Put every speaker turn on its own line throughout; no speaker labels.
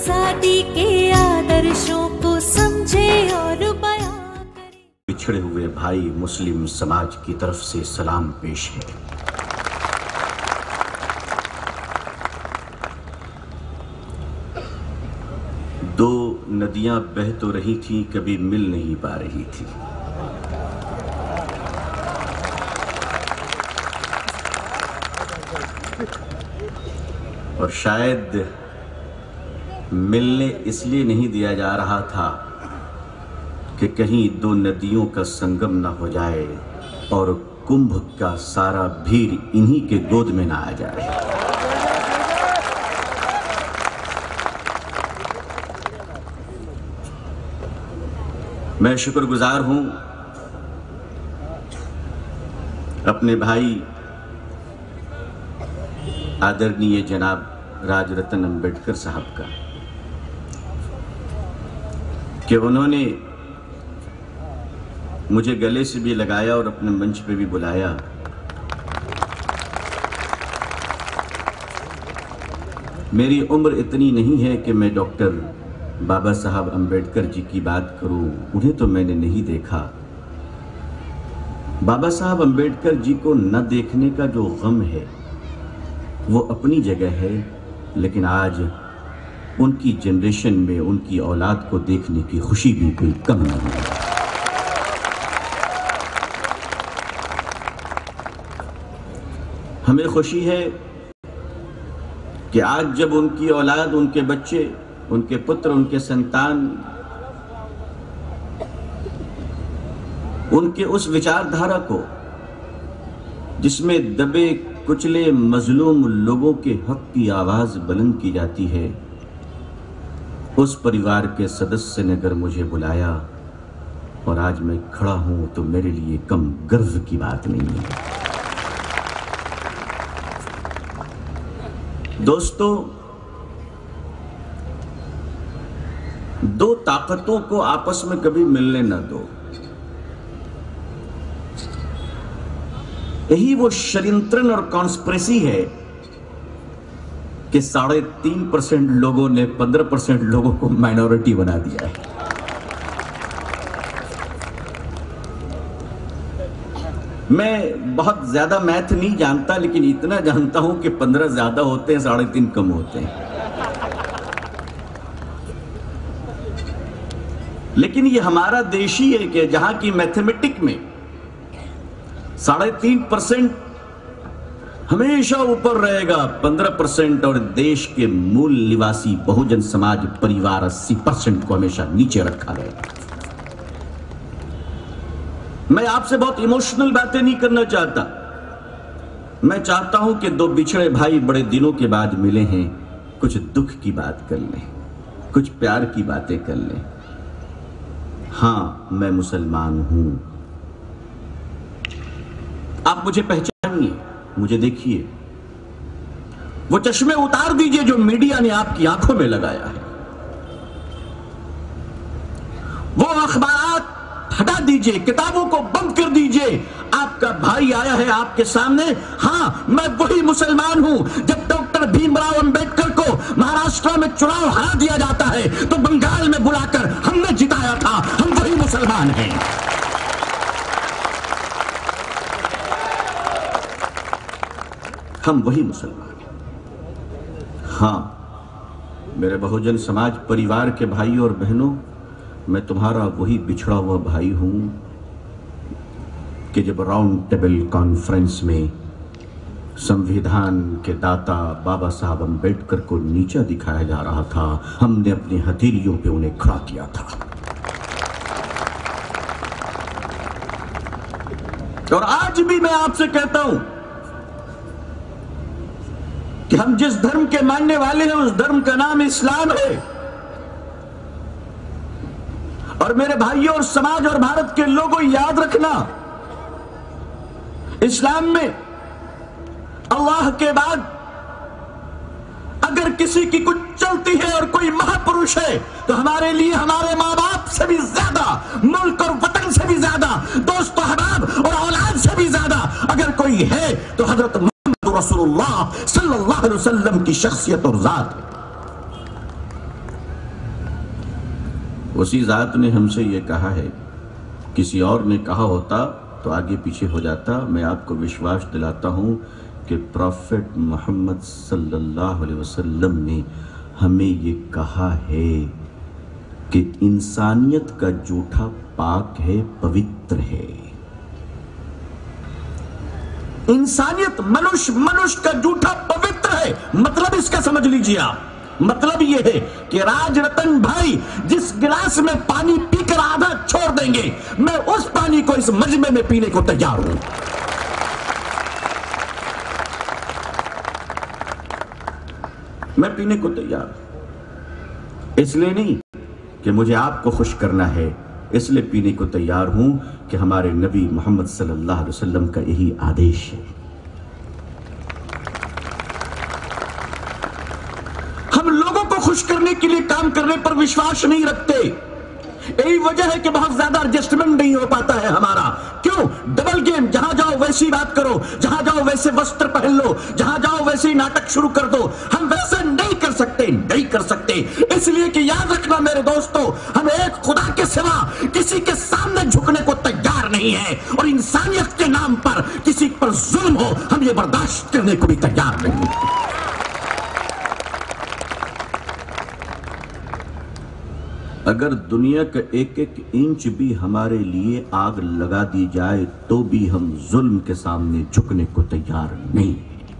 आजादी के आदर्शों को समझे और बयां करे।
बिछड़े हुए भाई मुस्लिम समाज की तरफ से सलाम पेश है। दो नदियां बह तो रही थी, कभी मिल नहीं पा रही थी। और शायद मिलने इसलिए नहीं दिया जा रहा था कि कहीं दो नदियों का संगम न हो जाए और कुंभ का सारा भीड़ इन्हीं के गोद में ना आ जाए। मैं शुक्रगुजार हूं अपने भाई आदरणीय जनाब राजरत्न अंबेडकर साहब का कि उन्होंने मुझे गले से भी लगाया और अपने मंच पे भी बुलाया। मेरी उम्र इतनी नहीं है कि मैं डॉक्टर बाबा साहब अंबेडकर जी की बात करूं, उन्हें तो मैंने नहीं देखा। बाबा साहब अंबेडकर जी को न देखने का जो गम है वो अपनी जगह है, लेकिन आज उनकी जनरेशन में उनकी औलाद को देखने की खुशी भी कोई कम नहीं है। हमें खुशी है कि आज जब उनकी औलाद, उनके बच्चे, उनके पुत्र, उनके संतान उनके उस विचारधारा को जिसमें दबे कुचले मजलूम लोगों के हक की आवाज बुलंद की जाती है, उस परिवार के सदस्य ने अगर मुझे बुलाया और आज मैं खड़ा हूं तो मेरे लिए कम गर्व की बात नहीं है। दोस्तों, दो ताकतों को आपस में कभी मिलने न दो। यही वो षड्यंत्र और कॉन्स्पिरेसी है कि 3.5% लोगों ने 15% लोगों को माइनॉरिटी बना दिया है। मैं बहुत ज्यादा मैथ नहीं जानता, लेकिन इतना जानता हूं कि 15 ज्यादा होते हैं, 3.5 कम होते हैं। लेकिन ये हमारा देश ही है कि जहां की मैथमेटिक में 3.5% हमेशा ऊपर रहेगा 15%, और देश के मूल निवासी बहुजन समाज परिवार 80% को हमेशा नीचे रखा गया। मैं आपसे बहुत इमोशनल बातें नहीं करना चाहता। मैं चाहता हूं कि दो बिछड़े भाई बड़े दिनों के बाद मिले हैं, कुछ दुख की बात कर लें, कुछ प्यार की बातें कर लें। हां, मैं मुसलमान हूं। आप मुझे पहचानिए, मुझे देखिए। वो चश्मे उतार दीजिए जो मीडिया ने आपकी आंखों में लगाया है। वो अखबारात हटा दीजिए, किताबों को बंद कर दीजिए। आपका भाई आया है आपके सामने। हां, मैं वही मुसलमान हूं। जब डॉक्टर भीमराव अंबेडकर को महाराष्ट्र में चुनाव हरा दिया जाता है तो बंगाल में बुलाकर हमने जिताया था। हम वही मुसलमान हैं। हम वही मुसलमान हैं। हां, मेरे बहुजन समाज परिवार के भाई और बहनों, मैं तुम्हारा वही बिछड़ा हुआ भाई हूं कि जब राउंड टेबल कॉन्फ्रेंस में संविधान के दाता बाबा साहब अंबेडकर को नीचा दिखाया जा रहा था, हमने अपनी हथेलियों पे उन्हें खड़ा किया था। और आज भी मैं आपसे कहता हूं कि हम जिस धर्म के मानने वाले हैं उस धर्म का नाम इस्लाम है। और मेरे भाइयों और समाज और भारत के लोगों, याद रखना, इस्लाम में अल्लाह के बाद अगर किसी की कुछ चलती है और कोई महापुरुष है तो हमारे लिए हमारे मां बाप से भी ज्यादा, मुल्क और वतन से भी ज्यादा, दोस्त अहबाब और औलाद से भी ज्यादा अगर कोई है तो हजरत मोहम्मद रसूलुल्लाह सल्लल्लाहु अलैहि वसल्लम की शख्सियत और जात है। उसी जात ने हमसे ये कहा है, किसी और ने कहा होता तो आगे पीछे हो जाता। मैं आपको विश्वास दिलाता हूं कि प्रॉफेट मोहम्मद सल्लल्लाहु अलैहि वसल्लम ने हमें ये कहा है कि इंसानियत का जूठा पाक है, पवित्र है। इंसानियत, मनुष्य का जूठा पवित्र है। मतलब इसका समझ लीजिए आप, मतलब यह है कि राजरतन भाई जिस गिलास में पानी पीकर आधा छोड़ देंगे, मैं उस पानी को इस मजमे में पीने को तैयार हूं। मैं पीने को तैयार हूं, इसलिए नहीं कि मुझे आपको खुश करना है, इसलिए पीने को तैयार हूं कि हमारे नबी मोहम्मद सल्लल्लाहु अलैहि वसल्लम का यही आदेश है। हम लोगों को खुश करने के लिए काम करने पर विश्वास नहीं रखते। यही वजह है कि बहुत ज्यादा एडजस्टमेंट नहीं हो पाता है हमारा। क्यों? डबल गेम, जहां जाओ वैसी बात करो, जहां जाओ वैसे वस्त्र पहन लो, जहां जाओ वैसे ही नाटक शुरू कर दो। हम वैसे नहीं कर सकते। इसलिए कि याद रखना मेरे दोस्तों, हम एक खुदा के सिवा किसी के सामने झुकने को तैयार नहीं है, और इंसानियत के नाम पर किसी पर जुल्म हो, हम ये बर्दाश्त करने को भी तैयार नहीं। अगर दुनिया का एक एक इंच भी हमारे लिए आग लगा दी जाए तो भी हम जुल्म के सामने झुकने को तैयार नहीं।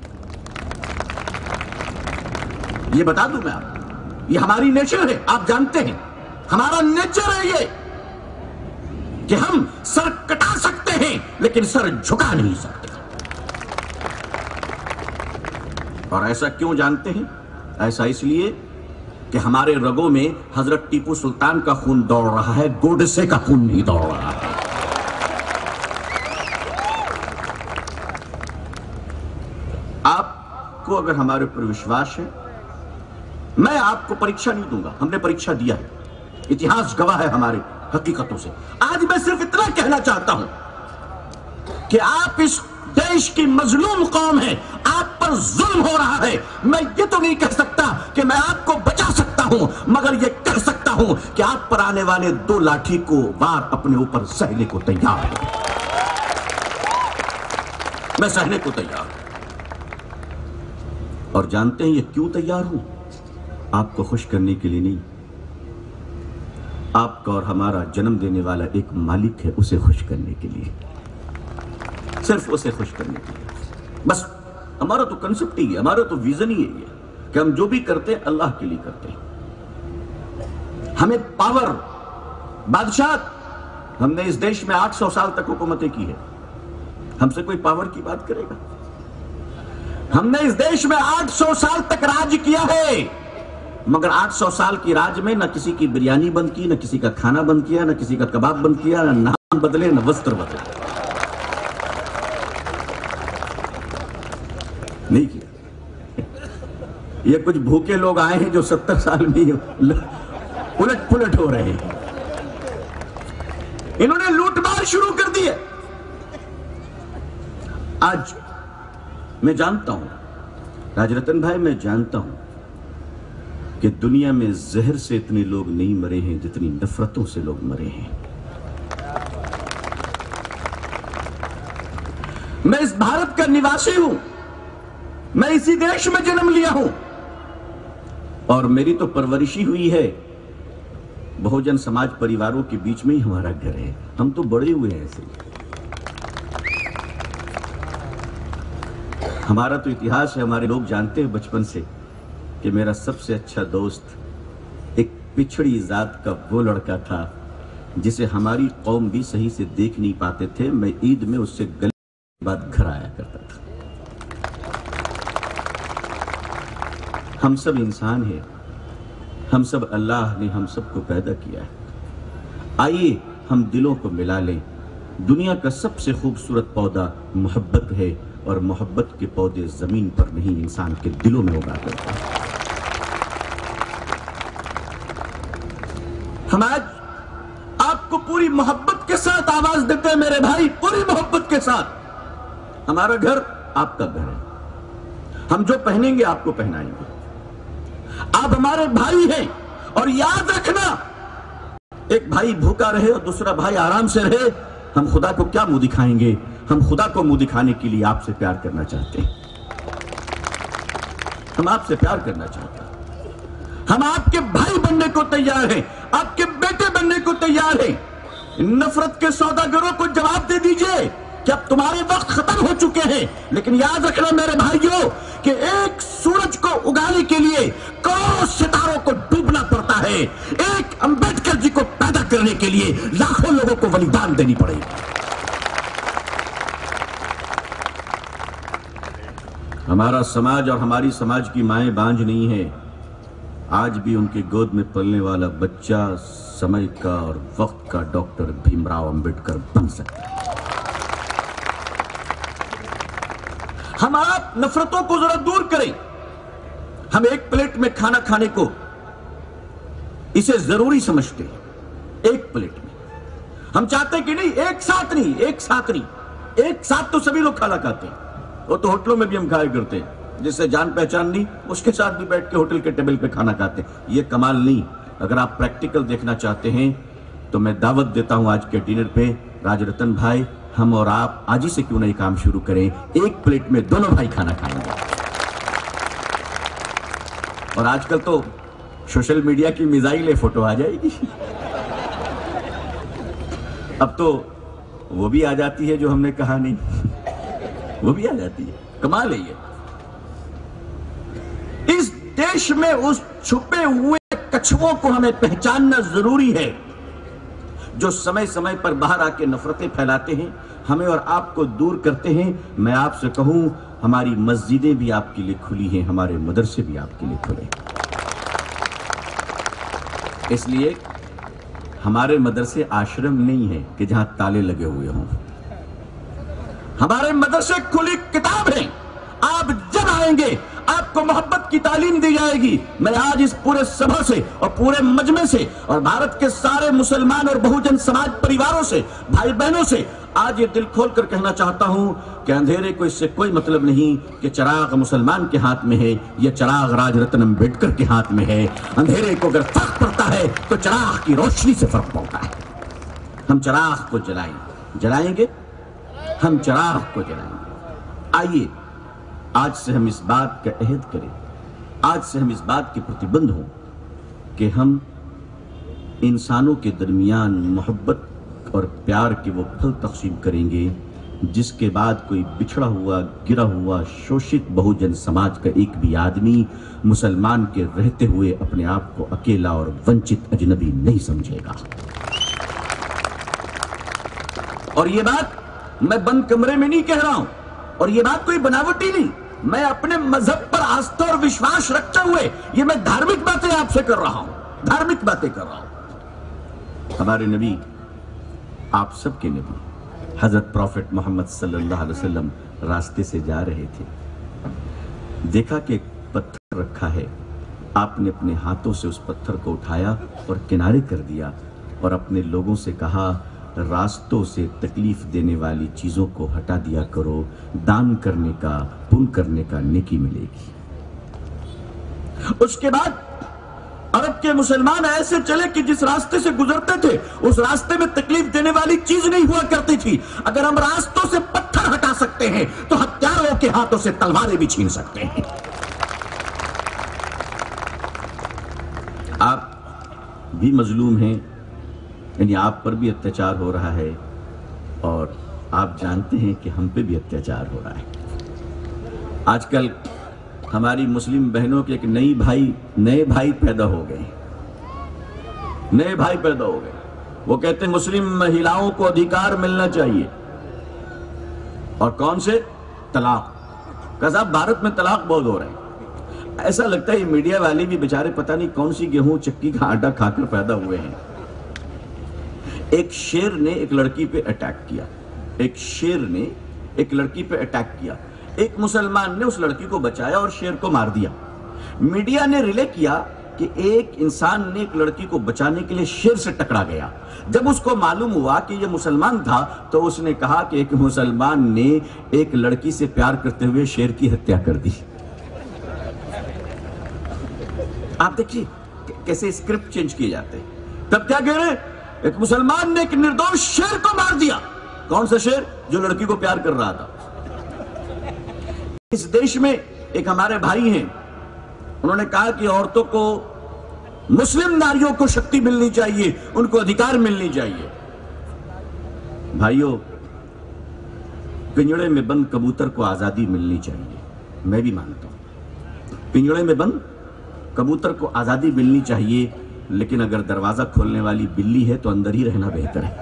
ये बता दूं मैं आपको, ये हमारी नेचर है। आप जानते हैं हमारा नेचर है ये कि हम सर कटा सकते हैं लेकिन सर झुका नहीं सकते। और ऐसा क्यों जानते हैं? ऐसा इसलिए कि हमारे रगों में हजरत टीपू सुल्तान का खून दौड़ रहा है, गोडसे का खून नहीं दौड़ रहा है। आपको अगर हमारे ऊपर विश्वास है, मैं आपको परीक्षा नहीं दूंगा, हमने परीक्षा दिया है, इतिहास गवाह है हमारे हकीकतों से। आज मैं सिर्फ इतना कहना चाहता हूं कि आप इस देश की मजलूम कौम है, आप पर जुल्म हो रहा है। मैं ये तो नहीं कह सकता कि मैं आपको बचा सकता हूं, मगर ये कह सकता हूं कि आप पर आने वाले 2 लाठी को वार अपने ऊपर सहने को तैयार हूं। मैं सहने को तैयार हूं। और जानते हैं ये क्यों तैयार हूं? आपको खुश करने के लिए नहीं, आपका और हमारा जन्म देने वाला एक मालिक है, उसे खुश करने के लिए, सिर्फ उसे खुश करने के लिए। बस हमारा तो कंसेप्ट ही है, हमारा तो विजन ही है कि हम जो भी करते हैं अल्लाह के लिए करते हैं। हमें पावर, बादशाह, हमने इस देश में 800 साल तक हुकूमतें की है, हमसे कोई पावर की बात करेगा? हमने इस देश में 800 साल तक राज किया है, मगर 800 साल की राज में न किसी की बिरयानी बंद की, न किसी का खाना बंद किया, न किसी का कबाब बंद किया, न नाम बदले, न वस्त्र बदले, नहीं किया। ये कुछ भूखे लोग आए हैं जो 70 साल में उलट पुलट हो रहे हैं। इन्होंने लूटमार शुरू कर दी है। आज मैं जानता हूं राजरतन भाई, मैं जानता हूं कि दुनिया में जहर से इतने लोग नहीं मरे हैं जितनी नफरतों से लोग मरे हैं। मैं इस भारत का निवासी हूं, मैं इसी देश में जन्म लिया हूं, और मेरी तो परवरिशी हुई है बहुजन समाज परिवारों के बीच में ही हमारा घर है। हम तो बड़े हुए हैं ऐसे। हमारा तो इतिहास है, हमारे लोग जानते हैं बचपन से कि मेरा सबसे अच्छा दोस्त एक पिछड़ी जात का वो लड़का था जिसे हमारी कौम भी सही से देख नहीं पाते थे। मैं ईद में उससे गले के बाद घर आया करता था। हम सब इंसान हैं, हम सब अल्लाह ने हम सबको पैदा किया है। आइए हम दिलों को मिला लें। दुनिया का सबसे खूबसूरत पौधा मोहब्बत है, और मोहब्बत के पौधे जमीन पर नहीं, इंसान के दिलों में उगा करते हैं। हम आज आपको पूरी मोहब्बत के साथ आवाज देते हैं मेरे भाई, पूरी मोहब्बत के साथ। हमारा घर आपका घर है, हम जो पहनेंगे आपको पहनाएंगे। आप हमारे भाई हैं, और याद रखना एक भाई भूखा रहे और दूसरा भाई आराम से रहे, हम खुदा को क्या मुंह दिखाएंगे? हम खुदा को मुंह दिखाने के लिए आपसे प्यार करना चाहते हैं। हम आपसे प्यार करना चाहते हैं। हम आपके भाई बनने को तैयार हैं, आपके बेटे बनने को तैयार हैं। नफरत के सौदागरों को जवाब दे दीजिए कि अब तुम्हारे वक्त खत्म हो चुके हैं, लेकिन याद रखना मेरे भाइयों कि एक सूरज को उगाने के लिए करोड़ों सितारों को डूबना पड़ता है। एक अंबेडकर जी को पैदा करने के लिए लाखों लोगों को बलिदान देनी पड़ेगी। हमारा समाज और हमारी समाज की माएं बांझ नहीं है। आज भी उनके गोद में पलने वाला बच्चा समय का और वक्त का डॉक्टर भीमराव अंबेडकर बन सकता है। हम आप नफरतों को जरा दूर करें। हम एक प्लेट में खाना खाने को इसे जरूरी समझते हैं। एक प्लेट में हम चाहते हैं कि नहीं, एक साथ नहीं, एक साथ नहीं, एक साथ तो सभी लोग खाना खाते हैं। वो तो होटलों में भी हम खाया करते हैं, जिससे जान पहचान नहीं उसके साथ भी बैठ के होटल के टेबल पे खाना खाते हैं। ये कमाल नहीं। अगर आप प्रैक्टिकल देखना चाहते हैं तो मैं दावत देता हूं आज के डिनर पे, राजरतन भाई, हम और आप आज ही से क्यों नहीं काम शुरू करें, एक प्लेट में दोनों भाई खाना खाएंगे। और आजकल तो सोशल मीडिया की मिसाइल फोटो आ जाएगी। अब तो वो भी आ जाती है जो हमने कहा नहीं, वो भी आ जाती है। कमाल है ये। इस देश में उस छुपे हुए कछुओं को हमें पहचानना जरूरी है जो समय समय पर बाहर आके नफरतें फैलाते हैं, हमें और आपको दूर करते हैं। मैं आपसे कहूं, हमारी मस्जिदें भी आपके लिए खुली हैं, हमारे मदरसे भी आपके लिए खुले। इसलिए हमारे मदरसे आश्रम नहीं है कि जहां ताले लगे हुए हों। हमारे मदरसे खुली किताब हैं। आप जब आएंगे आपको मोहब्बत की तालीम दी जाएगी। मैं आज इस पूरे सभा से और पूरे मजमे से और भारत के सारे मुसलमान और बहुजन समाज परिवारों से, भाई बहनों से आज ये दिल खोल कर कहना चाहता हूं कि अंधेरे को इससे कोई मतलब नहीं कि चिराग मुसलमान के हाथ में है, यह चिराग राजरत्न अंबेडकर के हाथ में है। अंधेरे को अगर फर्क पड़ता है तो चिराग की रोशनी से फर्क पड़ता है। हम चिराग को जलाएंगे, हम चिराग को जलाएंगे। आइए आज से हम इस बात का अहद करें, आज से हम इस बात के प्रतिबंध हों कि हम इंसानों के दरमियान मोहब्बत और प्यार के वो फल तक़सीम करेंगे जिसके बाद कोई बिछड़ा हुआ, गिरा हुआ, शोषित बहुजन समाज का एक भी आदमी मुसलमान के रहते हुए अपने आप को अकेला और वंचित अजनबी नहीं समझेगा। और ये बात मैं बंद कमरे में नहीं कह रहा हूं, और ये बात कोई बनावटी नहीं। मैं अपने मजहब पर आस्था और विश्वास रखते हुए ये मैं धार्मिक बातें आपसे कर रहा हूं, धार्मिक बातें कर रहा हूं। हमारे नबी, आप सबके नबी हजरत प्रॉफेट मोहम्मद सल्लल्लाहु अलैहि वसल्लम रास्ते से जा रहे थे। देखा कि एक पत्थर रखा है। आपने अपने हाथों से उस पत्थर को उठाया और किनारे कर दिया और अपने लोगों से कहा, रास्तों से तकलीफ देने वाली चीजों को हटा दिया करो, दान करने का, पुण्य करने का नेकी मिलेगी। उसके बाद अरब के मुसलमान ऐसे चले कि जिस रास्ते से गुजरते थे उस रास्ते में तकलीफ देने वाली चीज नहीं हुआ करती थी। अगर हम रास्तों से पत्थर हटा सकते हैं तो हत्यारों के हाथों से तलवारें भी छीन सकते हैं। आप भी मजलूम हैं, यानी आप पर भी अत्याचार हो रहा है और आप जानते हैं कि हम पे भी अत्याचार हो रहा है। आजकल हमारी मुस्लिम बहनों के एक नए भाई पैदा हो गए, नए भाई पैदा हो गए। वो कहते हैं मुस्लिम महिलाओं को अधिकार मिलना चाहिए। और कौन से? तलाक का। साहब भारत में तलाक बहुत हो रहे हैं। ऐसा लगता है मीडिया वाले भी बेचारे पता नहीं कौन सी गेहूं चक्की का आटा खाकर पैदा हुए हैं। एक शेर ने एक लड़की पे अटैक किया, एक शेर ने एक लड़की पे अटैक किया। एक मुसलमान ने उस लड़की को बचाया और शेर को मार दिया। मीडिया ने रिले किया कि एक इंसान ने एक लड़की को बचाने के लिए शेर से टकरा गया। जब उसको मालूम हुआ कि यह मुसलमान था तो उसने कहा कि एक मुसलमान ने एक लड़की से प्यार करते हुए शेर की हत्या कर दी। आप देखिए कैसे स्क्रिप्ट चेंज किए जाते हैं। तब क्या कह रहे? एक मुसलमान ने एक निर्दोष शेर को मार दिया। कौन सा शेर? जो लड़की को प्यार कर रहा था। इस देश में एक हमारे भाई हैं, उन्होंने कहा कि औरतों को, मुस्लिम नारियों को शक्ति मिलनी चाहिए, उनको अधिकार मिलनी चाहिए। भाइयों, पिंजड़े में बंद कबूतर को आजादी मिलनी चाहिए, मैं भी मानता हूं। पिंजड़े में बंद कबूतर को आजादी मिलनी चाहिए, लेकिन अगर दरवाजा खोलने वाली बिल्ली है तो अंदर ही रहना बेहतर है।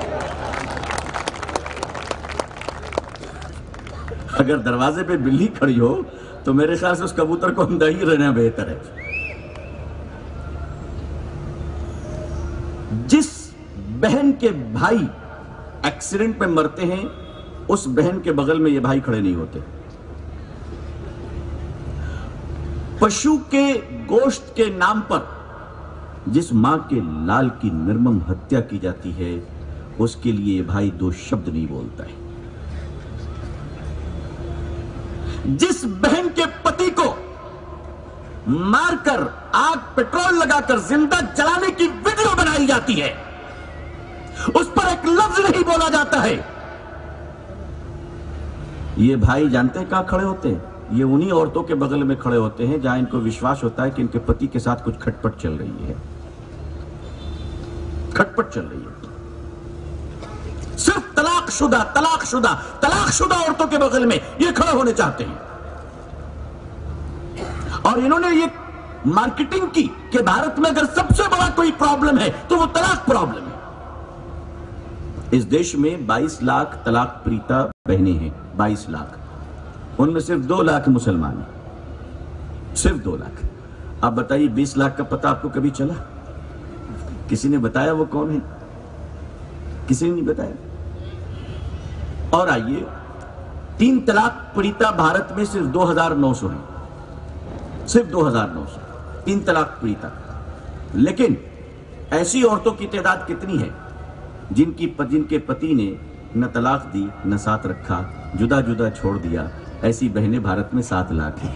अगर दरवाजे पे बिल्ली खड़ी हो तो मेरे ख्याल से उस कबूतर को अंदर ही रहना बेहतर है। जिस बहन के भाई एक्सीडेंट में मरते हैं, उस बहन के बगल में ये भाई खड़े नहीं होते। पशु के गोश्त के नाम पर जिस मां के लाल की निर्मम हत्या की जाती है, उसके लिए ये भाई दो शब्द नहीं बोलता है। जिस बहन के पति को मारकर, आग पेट्रोल लगाकर जिंदा जलाने की वीडियो बनाई जाती है, उस पर एक लफ्ज नहीं बोला जाता है। ये भाई जानते हैं कहां खड़े होते हैं? ये उन्हीं औरतों के बगल में खड़े होते हैं जहां इनको विश्वास होता है कि इनके पति के साथ कुछ खटपट चल रही है। खटपट चल रही है। सिर्फ तलाकशुदा औरतों के बगल में ये खड़े होने चाहते हैं। और इन्होंने ये मार्केटिंग की कि भारत में अगर सबसे बड़ा कोई प्रॉब्लम है तो वो तलाक प्रॉब्लम है। इस देश में 22 लाख तलाक प्रीता बहनें हैं, 22 लाख। उनमें सिर्फ 2 लाख मुसलमान हैं, सिर्फ 2 लाख। आप बताइए, 20 लाख का पता आपको कभी चला? किसी ने बताया वो कौन है? किसी ने नहीं बताया। और आइए, 3 तलाक पीड़िता भारत में सिर्फ 2900 हैं, सिर्फ 2900 3 तलाक पीड़िता। लेकिन ऐसी औरतों की तादाद कितनी है जिनके पति ने न तलाक दी, न साथ रखा, जुदा जुदा छोड़ दिया? ऐसी बहनें भारत में 7 लाख हैं,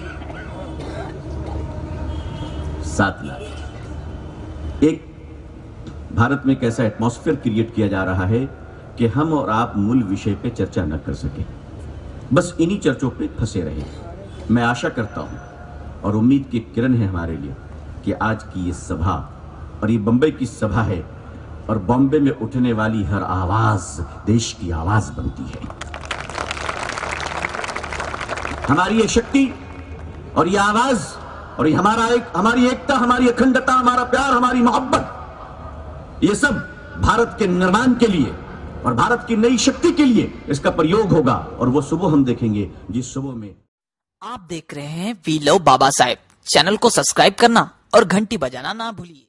7 लाख। एक भारत में कैसा एटमॉस्फेयर क्रिएट किया जा रहा है कि हम और आप मूल विषय पे चर्चा न कर सके, बस इन्हीं चर्चों पे फंसे रहे। मैं आशा करता हूं और उम्मीद की किरण है हमारे लिए कि आज की ये सभा, और ये बंबई की सभा है, और बॉम्बे में उठने वाली हर आवाज देश की आवाज बनती है। हमारी ये शक्ति और ये आवाज और ये हमारी एकता, हमारी अखंडता, हमारा प्यार, हमारी मोहब्बत, ये सब भारत के निर्माण के लिए और भारत की नई शक्ति के लिए इसका प्रयोग होगा। और वो सुबह हम देखेंगे जिस सुबह में।
आप देख रहे हैं we love Baba Saheb. Channel को सब्सक्राइब करना और घंटी बजाना ना भूलिए।